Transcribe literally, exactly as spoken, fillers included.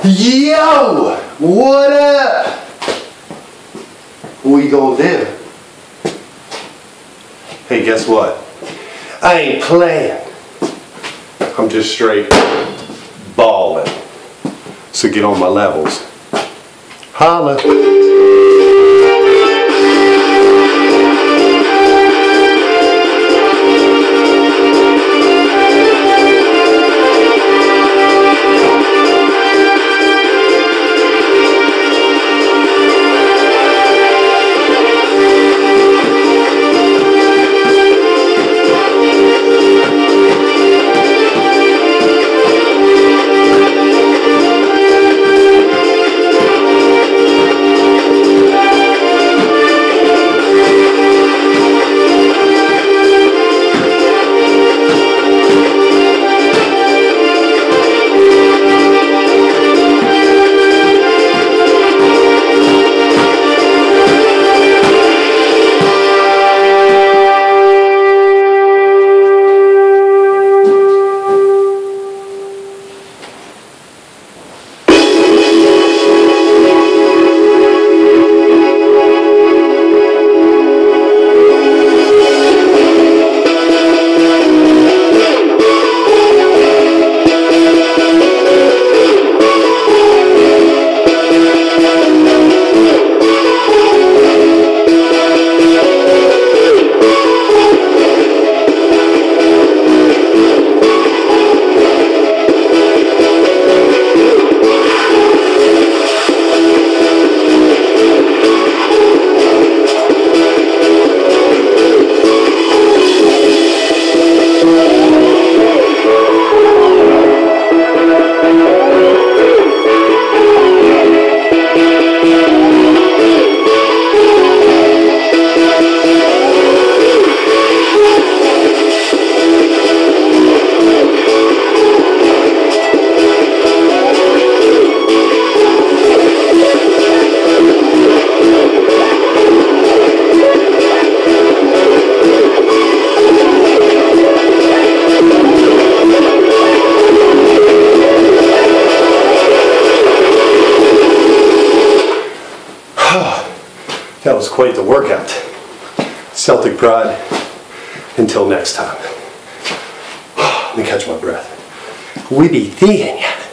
Yo! What up? What you gonna do? Hey, guess what? I ain't playing. I'm just straight balling. So get on my levels. Holla. That was quite the workout. Celtic pride. Until next time. Let me catch my breath. We be thinking.